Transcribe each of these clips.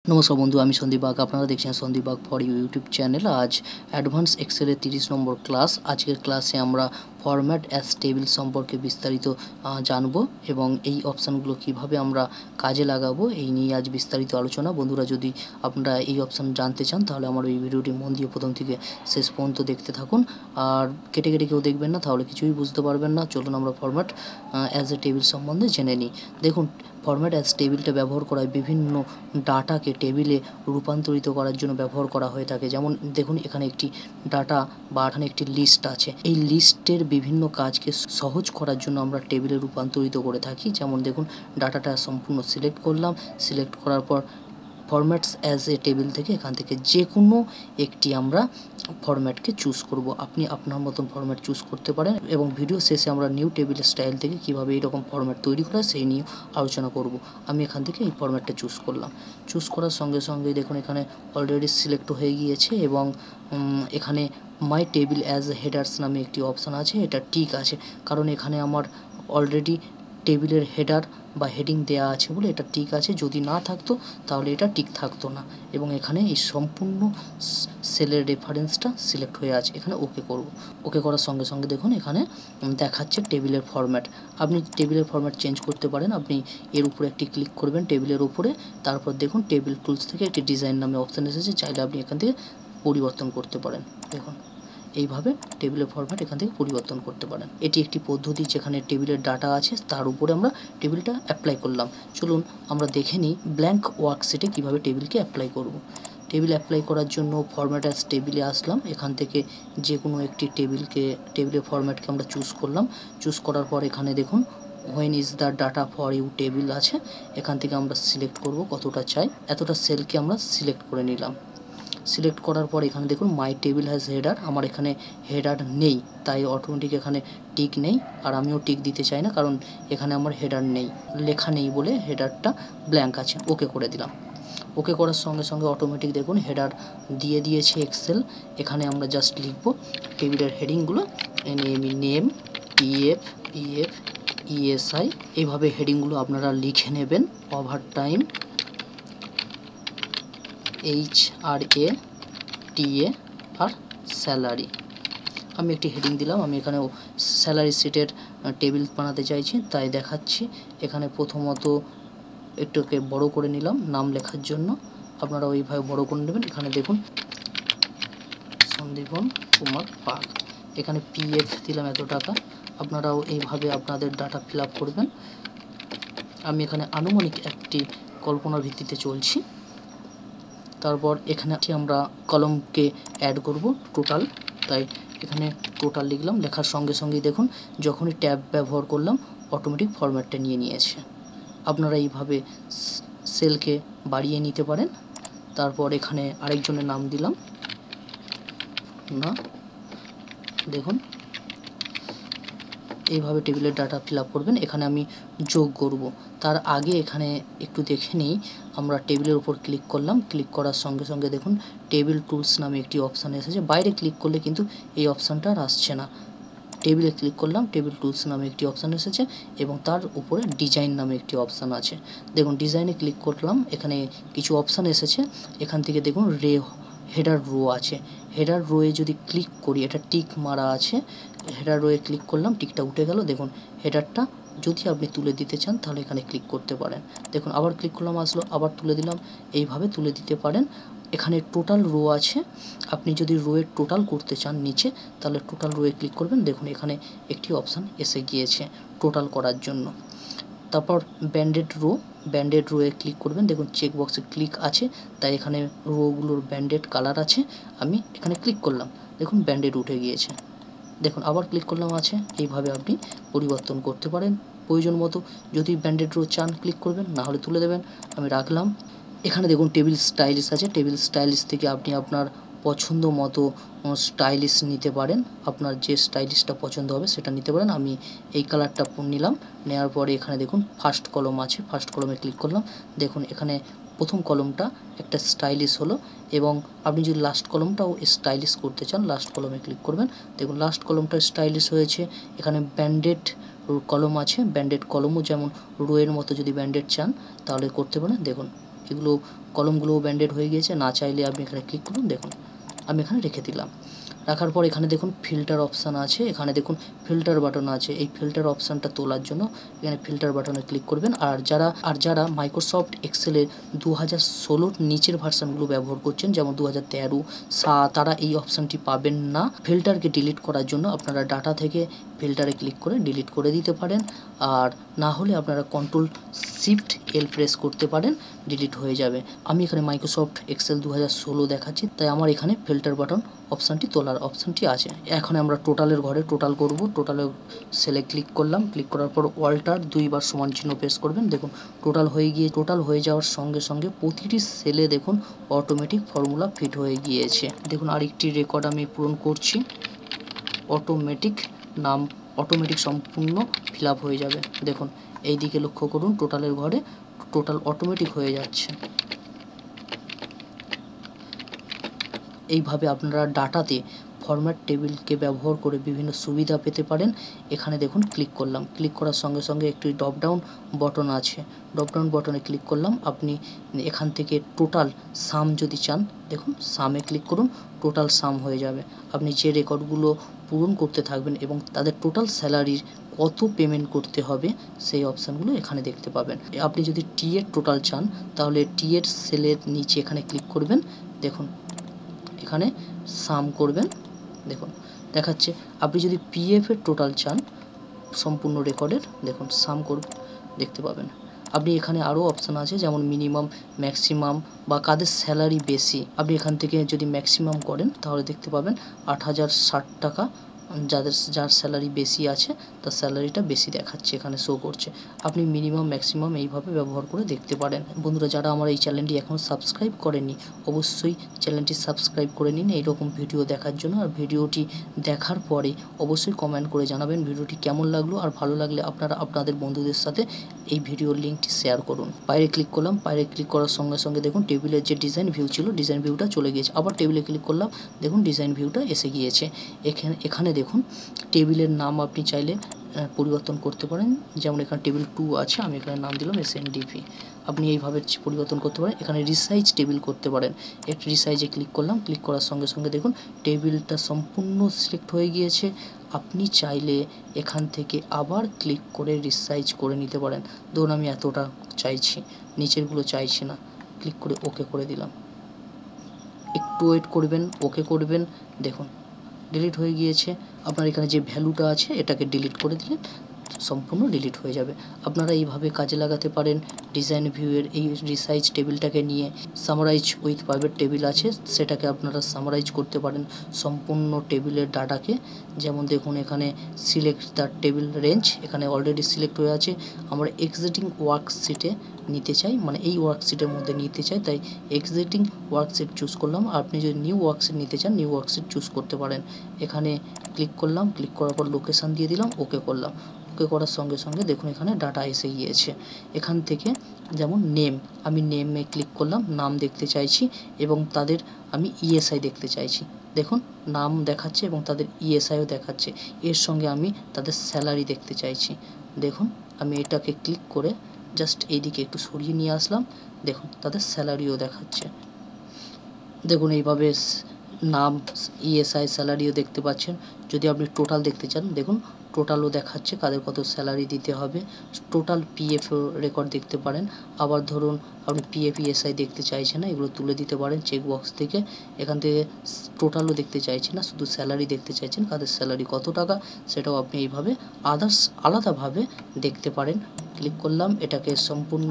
নমস্কার বন্ধু, আমি সন্দীপ বাগ। আপনারা দেখছেন Sandip Bag for you YouTube channel. আজ অ্যাডভান্স এক্সেলের 30 নম্বর ক্লাস। আজকের ক্লাসে আমরা ফরম্যাট অ্যাজ টেবিল সম্পর্কে বিস্তারিত জানবো এবং এই অপশানগুলো কিভাবে আমরা কাজে লাগাবো এই নিয়ে আজ বিস্তারিত আলোচনা। বন্ধুরা, যদি আপনারা এই অপশান জানতে চান তাহলে আমার এই ভিডিওটি মন দিয়ে প্রথম থেকে শেষ পর্যন্ত দেখতে থাকুন। আর কেটে কেটে কেউ দেখবেন না, তাহলে কিছুই বুঝতে পারবেন না। চলুন আমরা ফরম্যাট অ্যাজ এ টেবিল সম্বন্ধে জেনে নিই। দেখুন, ফরম্যাট অ্যাজ টেবিলটা ব্যবহার করা হয় বিভিন্ন ডাটাকে টেবিলে রূপান্তরিত করার জন্য ব্যবহার করা হয়ে থাকে। যেমন দেখুন, এখানে একটি ডাটা বা এখানে একটি লিস্ট আছে। এই লিস্টের বিভিন্ন কাজকে সহজ করার জন্য আমরা টেবিলে রূপান্তরিত করে থাকি। যেমন দেখুন, ডাটাটা সম্পূর্ণ সিলেক্ট করলাম। সিলেক্ট করার পর ফরম্যাটস অ্যাজ এ টেবিল থেকে এখান থেকে যে কোনো একটি আমরা ফরম্যাটকে চুজ করব। আপনি আপনার মতন ফরম্যাট চুজ করতে পারেন এবং ভিডিও শেষে আমরা নিউ টেবিল স্টাইল থেকে কীভাবে এইরকম ফরম্যাট তৈরি করা সেই নিয়ে আলোচনা করব। আমি এখান থেকে এই ফরম্যাটটা চুজ করলাম। চুজ করার সঙ্গে সঙ্গে দেখুন এখানে অলরেডি সিলেক্ট হয়ে গিয়েছে এবং এখানে মাই টেবিল অ্যাজ হেডার্স নামে একটি অপশান আছে। এটা ঠিক আছে, কারণ এখানে আমার অলরেডি টেবিলের হেডার বা হেডিং দেয়া আছে বলে এটা ঠিক আছে। যদি না থাকতো তাহলে এটা ঠিক থাকতো না। এবং এখানে এই সম্পূর্ণ সেলের রেফারেন্সটা সিলেক্ট হয়ে আছে। এখানে ওকে করব। ওকে করার সঙ্গে সঙ্গে দেখুন এখানে দেখাচ্ছে টেবিলের ফরম্যাট। আপনি টেবিলের ফরম্যাট চেঞ্জ করতে পারেন। আপনি এর উপরে একটি ক্লিক করবেন টেবিলের উপরে, তারপর দেখুন টেবিল টুলস থেকে একটি ডিজাইন নামে অপশান এসেছে। চাইলে আপনি এখান থেকে পরিবর্তন করতে পারেন। দেখুন এইভাবে টেবিলের ফরম্যাট এখান থেকে পরিবর্তন করতে পারেন। এটি একটি পদ্ধতি যেখানে টেবিলের ডাটা আছে, তার উপরে আমরা টেবিলটা অ্যাপ্লাই করলাম। চলুন আমরা দেখে নিই ব্ল্যাঙ্ক ওয়ার্কশিটে কীভাবে টেবিলকে অ্যাপ্লাই করব। টেবিল অ্যাপ্লাই করার জন্য ফরম্যাট অ্যাজ টেবিলে আসলাম। এখান থেকে যে কোনো একটি টেবিলের ফরম্যাটকে আমরা চুজ করলাম। চুজ করার পর এখানে দেখুন when is the data for you table আছে। এখান থেকে আমরা সিলেক্ট করব কতটা চাই। এতটা সেলকে আমরা সিলেক্ট করে নিলাম। সিলেক্ট করার পর এখানে দেখুন মাই টেবিল হ্যাজ হেডার। আমার এখানে হেডার নেই, তাই অটোমেটিক এখানে টিক নেই। আর আমিও টিক দিতে চাই না, কারণ এখানে আমার হেডার নেই, লেখা নেই বলে হেডারটা ব্ল্যাঙ্ক আছে। ওকে করে দিলাম। ওকে করার সঙ্গে সঙ্গে অটোমেটিক দেখুন হেডার দিয়ে দিয়েছে এক্সেল। এখানে আমরা জাস্ট লিখব টেবিলের হেডিংগুলো, নেম, পিএফ, ইএসআই, এইভাবে হেডিংগুলো আপনারা লিখে নেবেন। ওভারটাইম, HRA, TA আর স্যালারি। আমি একটি হেডিং দিলাম। আমি এখানে স্যালারি শিটের টেবিল বানাতে চাইছি, তাই দেখাচ্ছি। এখানে প্রথমত একটুকে বড় করে নিলাম নাম লেখার জন্য। আপনারা ওইভাবে বড় করে নেবেন। এখানে দেখুন সন্দীপন কুমার পাল। এখানে PF দিলাম এত টাকা। আপনারাও এইভাবে আপনাদের ডাটা ফিল আপ করবেন। আমি এখানে আনুমানিক একটি কল্পনার ভিত্তিতে চলছি। তারপর এখানে আমরা কলমকে অ্যাড করব টোটাল, তাই এখানে টোটাল লিখলাম। লেখার সঙ্গে সঙ্গেই দেখুন যখনই ট্যাব ব্যবহার করলাম অটোমেটিক ফরম্যাটটা নিয়েছে। আপনারা এইভাবে সেলকে বাড়িয়ে নিতে পারেন। তারপর এখানে আরেকজনের নাম দিলাম না। দেখুন এইভাবে টেবিলের ডাটা ফিল আপ করবেন। এখানে আমি যোগ করব। তার আগে এখানে একটু দেখে নিই। আমরা টেবিলের উপর ক্লিক করলাম। ক্লিক করার সঙ্গে সঙ্গে দেখুন টেবিল টুলস নামে একটি অপশান এসেছে। বাইরে ক্লিক করলে কিন্তু এই অপশানটা আর আসছে না। টেবিলে ক্লিক করলাম, টেবিল টুলস নামে একটি অপশান এসেছে এবং তার উপরে ডিজাইন নামে একটি অপশান আছে। দেখুন ডিজাইনে ক্লিক করলাম। এখানে কিছু অপশান এসেছে। এখান থেকে দেখুন হেডার রো আছে। হেডার রোয়ে যদি ক্লিক করি, এটা টিক মারা আছে। হেডার রোয়ে ক্লিক করলাম, টিকটা উঠে গেল। দেখুন হেডারটা যদি আপনি তুলে দিতে চান তাহলে এখানে ক্লিক করতে পারেন। দেখুন আবার ক্লিক করলাম, আসলো, আবার তুলে দিলাম। এইভাবে তুলে দিতে পারেন। এখানে টোটাল রো আছে। আপনি যদি রোয়ের টোটাল করতে চান নিচে, তাহলে টোটাল রোয়ে ক্লিক করবেন। দেখুন এখানে একটি অপশান এসে গিয়েছে টোটাল করার জন্য। তারপর ব্যান্ডেড রোয়ে ক্লিক করবেন। দেখুন চেক বক্সে ক্লিক আছে, তাই এখানে রোগুলোর ব্যান্ডেড কালার আছে। আমি এখানে ক্লিক করলাম, দেখুন ব্যান্ডেড উঠে গিয়েছে। দেখুন আবার ক্লিক করলাম আছে। এইভাবে আপনি পরিবর্তন করতে পারেন প্রয়োজন মতো। যদি ব্যান্ডেড রো চান ক্লিক করবেন, না হলে তুলে দেবেন। আমি রাখলাম। এখানে দেখুন টেবিল স্টাইলিশ আছে। টেবিল স্টাইলিশ থেকে আপনি আপনার পছন্দ মতো স্টাইলিশ নিতে পারেন। আপনার যে স্টাইলিশটা পছন্দ হবে সেটা নিতে পারেন। আমি এই কালারটা নিলাম। নেওয়ার পরে এখানে দেখুন ফার্স্ট কলম আছে। ফার্স্ট কলমে ক্লিক করলাম। দেখুন এখানে প্রথম কলমটা একটা স্টাইলিশ হলো এবং আপনি যদি লাস্ট কলমটাও স্টাইলিশ করতে চান লাস্ট কলমে ক্লিক করবেন। দেখুন লাস্ট কলমটা স্টাইলিশ হয়েছে। এখানে ব্যান্ডেড কলম আছে। ব্যান্ডেড কলমও যেমন রোয়ের মতো যদি ব্যান্ডেড চান তাহলে করতে পারেন। দেখুন এগুলো কলমগুলো ব্যান্ডেড হয়ে গিয়েছে, না চাইলে আপনি এখানে ক্লিক করুন। দেখুন আমি এখানে রেখে দিলাম। রাখার পর এখানে দেখুন ফিল্টার অপশান আছে, এখানে দেখুন ফিল্টার বাটন আছে। এই ফিল্টার অপশানটা তোলার জন্য এখানে ফিল্টার বাটনে ক্লিক করবেন। আর যারা মাইক্রোসফট এক্সেলের 2016 নিচের ভার্সানগুলো ব্যবহার করছেন, যেমন 2013, 7, তারা এই অপশানটি পাবেন না। ফিল্টারকে ডিলিট করার জন্য আপনারা ডাটা থেকে ফিল্টারে ক্লিক করে ডিলিট করে দিতে পারেন, আর না হলে আপনারা Ctrl+Shift+L প্রেস করতে পারেন, ডিলিট হয়ে যাবে। আমি এখানে মাইক্রোসফট এক্সেল 2016 দেখাচ্ছি, তাই আমার এখানে ফিল্টার বাটন অপশানটি তোলার অপশানটি আছে। এখন আমরা টোটালের ঘরে টোটাল করব। টোটালের সেলে ক্লিক করলাম, ক্লিক করার পর অল্টার 2 বার সমান চিহ্ন প্রেস করবেন। দেখুন টোটাল হয়ে যাওয়ার সঙ্গে সঙ্গে প্রতিটি সেলে দেখুন অটোমেটিক ফর্মুলা ফিট হয়ে গিয়েছে। দেখুন আরেকটি রেকর্ড আমি পূরণ করছি, অটোমেটিক সম্পূর্ণ ফিল আপ হয়ে যাবে। দেখুন এই দিকে লক্ষ্য করুন, টোটালের ঘরে টোটাল অটোমেটিক হয়ে যাচ্ছে। এইভাবে আপনারা ডাটাতে ফরম্যাট টেবিলকে ব্যবহার করে বিভিন্ন সুবিধা পেতে পারেন। এখানে দেখুন ক্লিক করলাম, ক্লিক করার সঙ্গে সঙ্গে একটি ড্রপডাউন বটন আছে, ড্রপডাউন বটনে ক্লিক করলাম। আপনি এখান থেকে টোটাল সাম যদি চান, দেখুন সামে ক্লিক করুন, টোটাল সাম হয়ে যাবে। আপনি যে রেকর্ডগুলো পূরণ করতে থাকবেন এবং তাদের টোটাল স্যালারির কত পেমেন্ট করতে হবে সেই অপশানগুলো এখানে দেখতে পাবেন। আপনি যদি টি এর টোটাল চান তাহলে টি এর সেলের নিচে এখানে ক্লিক করবেন। দেখুন এখানে সাম করবেন, দেখুন দেখাচ্ছে। আপনি যদি পিএফ এর টোটাল চান সম্পূর্ণ রেকর্ডের, দেখুন সাম করবেন, দেখতে পাবেন। আপনি এখানে আরও অপশান আছে, যেমন মিনিমাম, ম্যাক্সিমাম বা কাদের স্যালারি বেশি। আপনি এখান থেকে যদি ম্যাক্সিমাম করেন তাহলে দেখতে পাবেন 8060 টাকা। যার স্যালারি বেশি আছে তার স্যালারিটা বেশি দেখাচ্ছে, এখানে শো করছে। আপনি মিনিমাম ম্যাক্সিমাম এইভাবে ব্যবহার করে দেখতে পারেন। বন্ধুরা, যারা আমার এই চ্যানেলটি এখনও সাবস্ক্রাইব করেননি অবশ্যই চ্যানেলটি সাবস্ক্রাইব করে নিন এইরকম ভিডিও দেখার জন্য। আর ভিডিওটি দেখার পরে অবশ্যই কমেন্ট করে জানাবেন ভিডিওটি কেমন লাগলো, আর ভালো লাগলে আপনারা আপনাদের বন্ধুদের সাথে এই ভিডিওর লিঙ্কটি শেয়ার করুন। বাইরে ক্লিক করলাম, বাইরে ক্লিক করার সঙ্গে সঙ্গে দেখুন টেবিলের যে ডিজাইন ভিউ ছিল, ডিজাইন ভিউটা চলে গিয়েছে। আবার টেবিলে ক্লিক করলাম, দেখুন ডিজাইন ভিউটা এসে গিয়েছে। এখানে দেখুন টেবিলের নাম আপনি চাইলে পরিবর্তন করতে পারেন, যেমন এখানে টেবিল 2 আছে, আমি এখানে নাম দিলাম SNDP। আপনি এইভাবে পরিবর্তন করতে পারেন। এখানে রিসাইজ টেবিল করতে পারেন। একটু রিসাইজে ক্লিক করলাম, ক্লিক করার সঙ্গে সঙ্গে দেখুন টেবিলটা সম্পূর্ণ সিলেক্ট হয়ে গিয়েছে। আপনি চাইলে এখান থেকে আবার ক্লিক করে রিসাইজ করে নিতে পারেন। ধরুন আমি এতটা চাইছি, নিচেরগুলো চাইছি না, ক্লিক করে ওকে করে দিলাম। একটু ওয়েট করবেন, ওকে করবেন, দেখুন ডিলিট হয়ে গিয়েছে। আপনার এখানে যে ভ্যালুটা আছে এটাকে ডিলিট করে দিলেন, সম্পূর্ণ ডিলিট হয়ে যাবে। আপনারা এইভাবে কাজে লাগাতে পারেন। ডিজাইন ভিউয়ের এই রিসাইজ টেবিলটাকে নিয়ে সামারাইজ উইথ প্রাইভেট টেবিল আছে, সেটাকে আপনারা সামারাইজ করতে পারেন সম্পূর্ণ টেবিলের ডাটাকে। যেমন দেখুন এখানে সিলেক্ট দ্য টেবিল রেঞ্জ, এখানে অলরেডি সিলেক্ট হয়ে আছে। আমরা এক্সিস্টিং ওয়ার্কশিটে নিতে চাই, মানে এই ওয়ার্কশিটের মধ্যে নিতে চাই, তাই এক্সিস্টিং ওয়ার্কশিট চুজ করলাম। আপনি যদি নিউ ওয়ার্কশিট নিতে চান নিউ ওয়ার্কশিট চুজ করতে পারেন। এখানে ক্লিক করলাম, ক্লিক করার পর লোকেশান দিয়ে দিলাম, ওকে করলাম। ওকে করার সঙ্গে সঙ্গে দেখুন এখানে ডাটা এসে গিয়েছে। এখান থেকে যেমন নেম, আমি নেমে ক্লিক করলাম, নাম দেখতে চাইছি এবং তাদের আমি ESI দেখতে চাইছি। দেখুন নাম দেখাচ্ছে এবং তাদের ESIও দেখাচ্ছে। এর সঙ্গে আমি তাদের স্যালারি দেখতে চাইছি। দেখুন আমি এটাকে ক্লিক করে জাস্ট এইদিকে একটু সরিয়ে নিয়ে আসলাম, দেখুন তাদের স্যালারিও দেখাচ্ছে। দেখুন এইভাবে নাম, ESI, স্যালারিও দেখতে পাচ্ছেন। যদি আপনি টোটাল দেখতে চান, দেখুন টোটালও দেখাচ্ছে কাদের কত স্যালারি দিতে হবে। টোটাল PF রেকর্ড দেখতে পারেন। আবার ধরুন আপনি PF ESI দেখতে চাইছেন না, এগুলো তুলে দিতে পারেন চেকবক্স থেকে। এখান থেকে টোটালও দেখতে চাইছেন না, শুধু স্যালারি দেখতে চাইছেন, কাদের স্যালারি কত টাকা, সেটাও আপনি এইভাবে আলাদাভাবে দেখতে পারেন। ক্লিক করলাম, এটাকে সম্পূর্ণ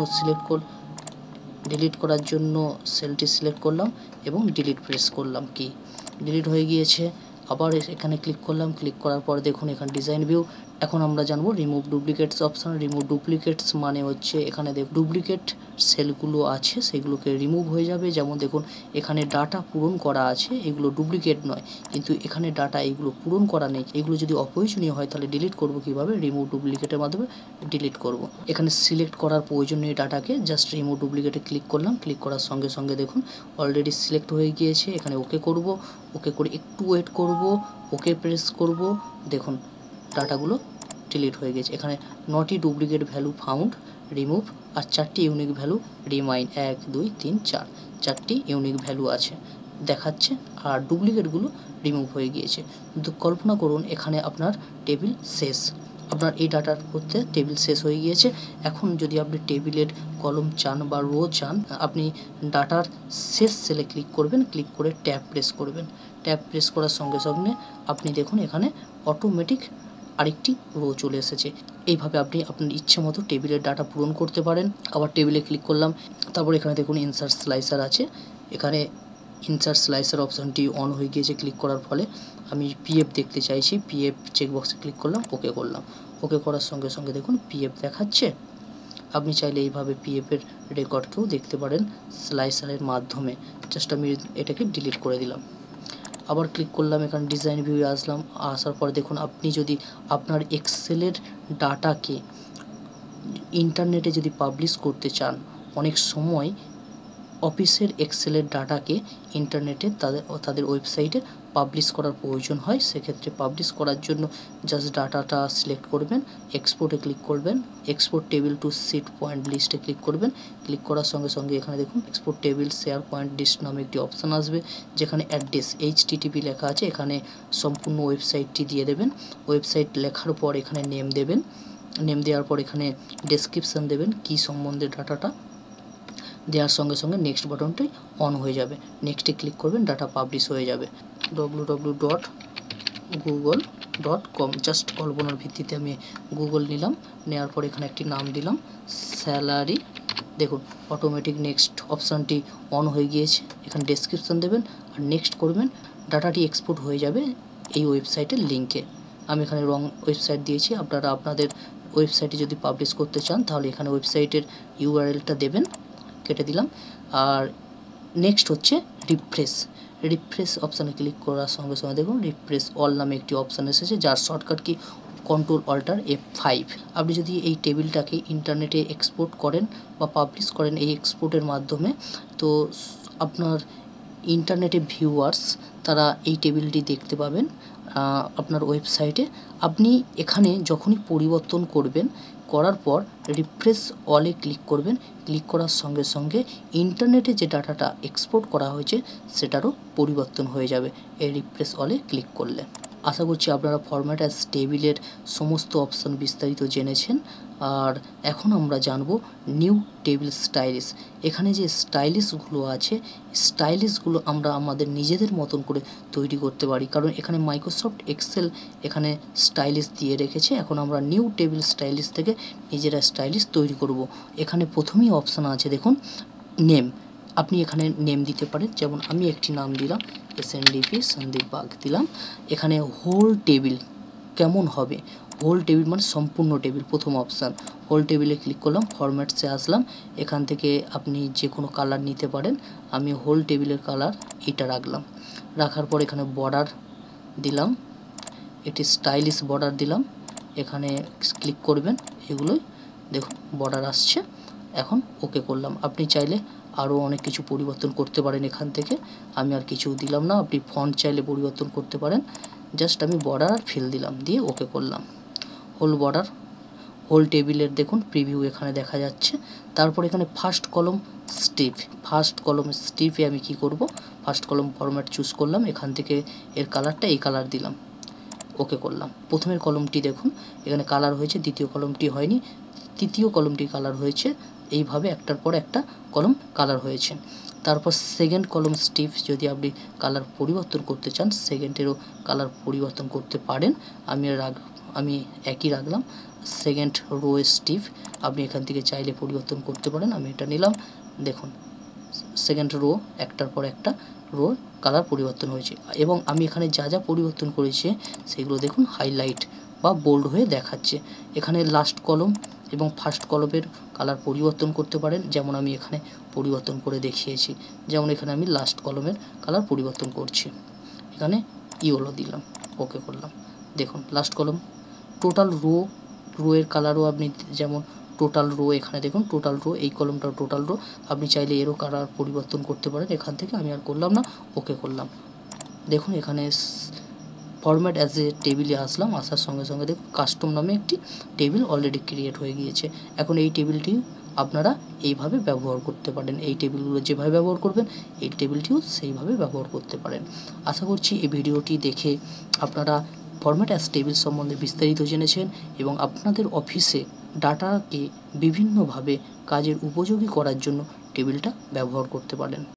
ডিলিট করার জন্য সেলটি সিলেক্ট করলাম এবং ডিলিট প্রেস করলাম, কি ডিলিট হয়ে গিয়েছে। আবার এখানে ক্লিক করলাম, ক্লিক করার পর দেখুন এখানে ডিজাইন ভিউ। এখন আমরা জানবো remove duplicates option. Remove duplicates মানে হচ্ছে এখানে ডুপ্লিকেট সেলগুলো আছে সেগুলোকে রিমুভ হয়ে যাবে। যেমন দেখুন এখানে ডাটা পূরণ করা আছে, এগুলো ডুপ্লিকেট নয়, কিন্তু এখানে ডাটা এইগুলো পূরণ করা নেই। এগুলো যদি অপ্রয়োজনীয় হয় তাহলে ডিলিট করব কিভাবে, রিমুভ ডুপ্লিকেটের মাধ্যমে ডিলিট করব। এখানে সিলেক্ট করার প্রয়োজনীয় ডাটাকে জাস্ট রিমুভ ডুপ্লিকেটে ক্লিক করলাম, ক্লিক করার সঙ্গে সঙ্গে দেখুন অলরেডি সিলেক্ট হয়ে গিয়েছে। এখানে ওকে করব, ওকে করে একটু ওয়েট করব, ওকে প্রেস করব, দেখুন ডাটাগুলো ডিলিট হয়ে গেছে। এখানে not e duplicate value found, remove আর 4টি ইউনিক ভ্যালু রিমাইন 1 2 3 4 4টি ইউনিক ভ্যালু আছে দেখাচ্ছে, আর ডুপ্লিকেটগুলো রিমুভ হয়ে গিয়েছে। কিন্তু কল্পনা করুন এখানে আপনার টেবিল শেষ, আপনার এই ডাটার করতে টেবিল শেষ হয়ে গিয়েছে। এখন যদি আপনি টেবিলের কলম চান বা রো চান, আপনি ডাটার শেষ সেলে ক্লিক করবেন, ক্লিক করে ট্যাব প্রেস করবেন। ট্যাব প্রেস করার সঙ্গে সঙ্গে আপনি দেখুন এখানে অটোমেটিক আরেকটি রো চলে এসেছে। এইভাবে আপনি আপনার ইচ্ছে মতো টেবিলের ডাটা পূরণ করতে পারেন। আবার টেবিলে ক্লিক করলাম, তারপর এখানে দেখুন ইনসার্ট স্লাইসার আছে। এখানে ইনসার্ট স্লাইসার অপশানটি অন হয়ে গিয়েছে ক্লিক করার ফলে। আমি পিএফ দেখতে চাইছি, পিএফ চেকবক্সে ক্লিক করলাম, ওকে করলাম। ওকে করার সঙ্গে সঙ্গে দেখুন পিএফ দেখাচ্ছে। আপনি চাইলে এইভাবে পিএফের রেকর্ডকেও দেখতে পারেন স্লাইসারের মাধ্যমে। জাস্ট আমি এটাকে ডিলিট করে দিলাম। আবার ক্লিক করলাম, এখানে ডিজাইন ভিউয়ে আসলাম। আসার পর দেখুন আপনি যদি আপনার এক্সেলের ডাটাকে ইন্টারনেটে যদি পাবলিশ করতে চান, অনেক সময় অফিসের এক্সেলের ডাটাকে ইন্টারনেটে তাদের ওয়েবসাইটে পাবলিশ করার প্রয়োজন হয়। সেক্ষেত্রে পাবলিশ করার জন্য জাস্ট ডাটাটা সিলেক্ট করবেন, এক্সপোর্টে ক্লিক করবেন, export table to sheet point লিস্টে ক্লিক করবেন। ক্লিক করার সঙ্গে সঙ্গে এখানে দেখুন export table SharePoint list নামে একটি অপশান আসবে, যেখানে অ্যাড্রেস HTTP লেখা আছে। এখানে সম্পূর্ণ ওয়েবসাইটটি দিয়ে দেবেন। ওয়েবসাইট লেখার পর এখানে নেম দেবেন, নেম দেওয়ার পর এখানে ডেসক্রিপশান দেবেন কী সম্বন্ধে ডাটাটা। দেওয়ার সঙ্গে সঙ্গে নেক্সট বাটনটি অন হয়ে যাবে, নেক্সটে ক্লিক করবেন, ডাটা পাবলিশ হয়ে যাবে। www.google.com জাস্ট কল্পনার ভিত্তিতে আমি গুগল নিলাম, নেওয়ার পর এখানে একটি নাম দিলাম স্যালারি। দেখুন অটোমেটিক নেক্সট অপশানটি অন হয়ে গিয়েছে। এখানে ডেসক্রিপশান দেবেন আর নেক্সট করবেন, ডাটাটি এক্সপোর্ট হয়ে যাবে এই ওয়েবসাইটের লিঙ্কে। আমি এখানে রং ওয়েবসাইট দিয়েছি, আপনারা আপনাদের ওয়েবসাইটে যদি পাবলিশ করতে চান তাহলে এখানে ওয়েবসাইটের URLটা দেবেন, কেটে দিলাম। আর নেক্সট হচ্ছে রিফ্রেশ অপশানে ক্লিক করার সঙ্গে সঙ্গে দেখুন রিফ্রেশ অল নামে একটি অপশান এসেছে, যার শর্টকাট কি Ctrl+Alt+F5। আপনি যদি এই টেবিলটাকে ইন্টারনেটে এক্সপোর্ট করেন বা পাবলিশ করেন এই এক্সপোর্টের মাধ্যমে, তো আপনার ইন্টারনেটে ভিউয়ার্স তারা এই টেবিলটি দেখতে পাবেন আপনার ওয়েবসাইটে। আপনি এখানে যখনই পরিবর্তন করবেন, করার পর রিফ্রেশ অলে ক্লিক করবেন। ক্লিক করার সঙ্গে সঙ্গে ইন্টারনেটে যে ডাটাটা এক্সপোর্ট করা হয়েছে সেটারও পরিবর্তন হয়ে যাবে এই রিফ্রেশ অলে ক্লিক করলে। আশা করছি আপনারা ফরম্যাট অ্যাজ টেবিলের সমস্ত অপশান বিস্তারিত জেনেছেন। আর এখন আমরা জানব নিউ টেবিল স্টাইলিশ। এখানে যে স্টাইলিশগুলো আছে, স্টাইলিশগুলো আমরা আমাদের নিজেদের মতন করে তৈরি করতে পারি, কারণ এখানে মাইক্রোসফট এক্সেল এখানে স্টাইলিশ দিয়ে রেখেছে। এখন আমরা নিউ টেবিল স্টাইলিশ থেকে নিজেরা স্টাইলিশ তৈরি করব। এখানে প্রথমেই অপশান আছে দেখুন নেম। আপনি এখানে নেম দিতে পারেন, যেমন আমি একটি নাম দিলাম SNDP সন্দীপ বাগ দিলাম। এখানে হোল টেবিল কেমন হবে, হোল টেবিল মানে সম্পূর্ণ টেবিল, প্রথম অপশান হোল টেবিলে ক্লিক করলাম, ফরম্যাটসে আসলাম। এখান থেকে আপনি যে কোনো কালার নিতে পারেন, আমি হোল টেবিলের কালার এটা রাখলাম। রাখার পর এখানে বর্ডার দিলাম, এটি স্টাইলিশ বর্ডার দিলাম। এখানে ক্লিক করবেন, এগুলোই দেখুন বর্ডার আসছে। এখন ওকে করলাম। আপনি চাইলে আরও অনেক কিছু পরিবর্তন করতে পারেন এখান থেকে, আমি আর কিছু দিলাম না। আপনি ফন্ট চাইলে পরিবর্তন করতে পারেন, জাস্ট আমি বর্ডার আর ফিল দিলাম, দিয়ে ওকে করলাম। হোল বর্ডার, হোল টেবিলের দেখুন প্রিভিউ এখানে দেখা যাচ্ছে। তারপর এখানে ফার্স্ট কলম স্ট্রিপে আমি কি করব, ফার্স্ট কলম ফরম্যাট চুজ করলাম। এখান থেকে এর কালারটা এই কালার দিলাম, ওকে করলাম। প্রথমের কলমটি দেখুন এখানে কালার হয়েছে, দ্বিতীয় কলমটি হয়নি, তৃতীয় কলমটি কালার হয়েছে। এইভাবে একটার পর একটা কলম কালার হয়েছে। তারপর সেকেন্ড কলম স্ট্রিপ যদি আপনি কালার পরিবর্তন করতে চান, সেকেন্ডেরও কালার পরিবর্তন করতে পারেন। আমি একই রাখলাম। সেকেন্ড রো স্ট্রিপ আপনি এখান থেকে চাইলে পরিবর্তন করতে পারেন, আমি এটা নিলাম। দেখুন সেকেন্ড রো একটার পর একটা রো কালার পরিবর্তন হয়েছে, এবং আমি এখানে যা যা পরিবর্তন করেছি সেগুলো দেখুন হাইলাইট বা বোল্ড হয়ে দেখাচ্ছে। এখানে লাস্ট কলম এবং ফার্স্ট কলমের কালার পরিবর্তন করতে পারেন, যেমন আমি এখানে পরিবর্তন করে দেখিয়েছি। যেমন এখানে আমি লাস্ট কলমের কালার পরিবর্তন করছি, এখানে ইয়েলো দিলাম, ওকে করলাম। দেখুন লাস্ট কলম। টোটাল রো এর কালারও আপনি যেমন টোটাল রো, এখানে দেখুন টোটাল রো, এই কলমটাও টোটাল রো। আপনি চাইলে এরও কালার পরিবর্তন করতে পারেন এখান থেকে, আমি আর করলাম না, ওকে করলাম। দেখুন এখানে ফরম্যাট অ্যাজ এ টেবিলে আসলাম, আসার সঙ্গে সঙ্গে দেখুন কাস্টম নামে একটি টেবিল অলরেডি ক্রিয়েট হয়ে গিয়েছে। এখন এই টেবিলটি আপনারা এইভাবে ব্যবহার করতে পারেন। এই টেবিলগুলো যেভাবে ব্যবহার করবেন এই টেবিলটিও সেইভাবে ব্যবহার করতে পারেন। আশা করছি এই ভিডিওটি দেখে আপনারা ফরম্যাট অ্যাজ টেবিল সম্বন্ধে বিস্তারিত জেনেছেন এবং আপনাদের অফিসে ডাটাকে বিভিন্নভাবে কাজের উপযোগী করার জন্য টেবিলটা ব্যবহার করতে পারেন।